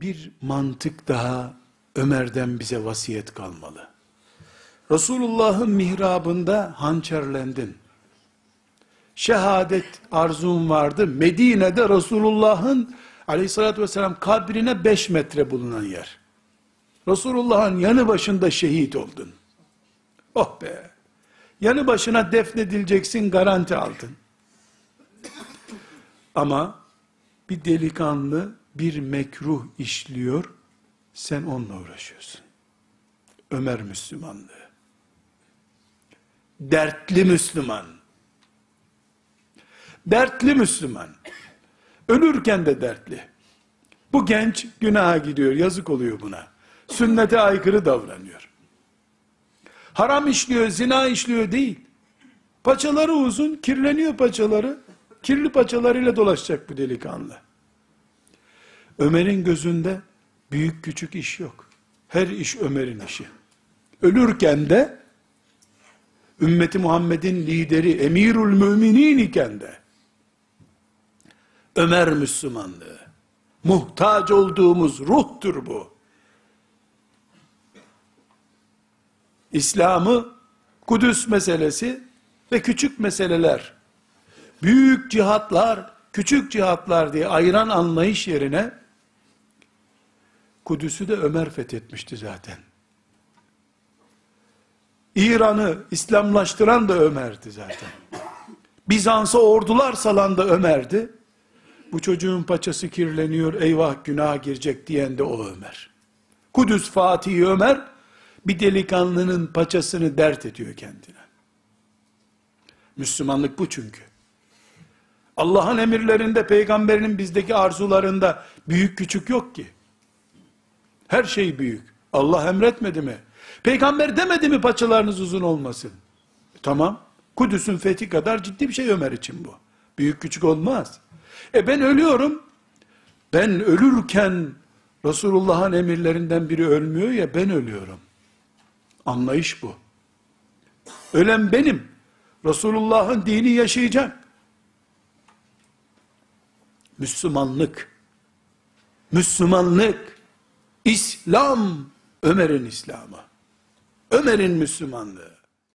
bir mantık daha Ömer'den bize vasiyet kalmalı. Resulullah'ın mihrabında hançerlendin. Şehadet arzun vardı. Medine'de Resulullah'ın aleyhissalatü vesselam kabrine 5 metre bulunan yer. Resulullah'ın yanı başında şehit oldun. Oh be! Yanı başına defnedileceksin, garanti aldın. Ama bir delikanlı bir mekruh işliyor, sen onunla uğraşıyorsun. Ömer Müslümanlığı. Dertli Müslüman. Dertli Müslüman. Ölürken de dertli. Bu genç günaha gidiyor, yazık oluyor buna. Sünnete aykırı davranıyor. Haram işliyor, zina işliyor değil. Paçaları uzun, kirleniyor paçaları. Kirli paçalarıyla dolaşacak bu delikanlı. Ömer'in gözünde büyük küçük iş yok. Her iş Ömer'in işi. Ölürken de ümmeti Muhammed'in lideri, emirül müminin iken de Ömer Müslümanlığı. Muhtaç olduğumuz ruhtur bu. İslam'ı Kudüs meselesi ve küçük meseleler, büyük cihatlar, küçük cihatlar diye ayıran anlayış yerine Kudüs'ü de Ömer fethetmişti zaten. İran'ı İslamlaştıran da Ömer'di zaten. Bizans'a ordular salan da Ömer'di. Bu çocuğun paçası kirleniyor, eyvah günah girecek diyen de o Ömer. Kudüs Fatihi Ömer, bir delikanlının paçasını dert ediyor kendine. Müslümanlık bu çünkü. Allah'ın emirlerinde, peygamberinin bizdeki arzularında büyük küçük yok ki. Her şey büyük. Allah emretmedi mi? Peygamber demedi mi paçalarınız uzun olmasın? Tamam. Kudüs'ün fethi kadar ciddi bir şey Ömer için bu. Büyük küçük olmaz. Ben ölüyorum. Ben ölürken Resulullah'ın emirlerinden biri ölmüyor ya, ben ölüyorum. Anlayış bu. Ölen benim. Resulullah'ın dini yaşayacak. Müslümanlık, İslam, Ömer'in İslamı, Ömer'in Müslümanlığı.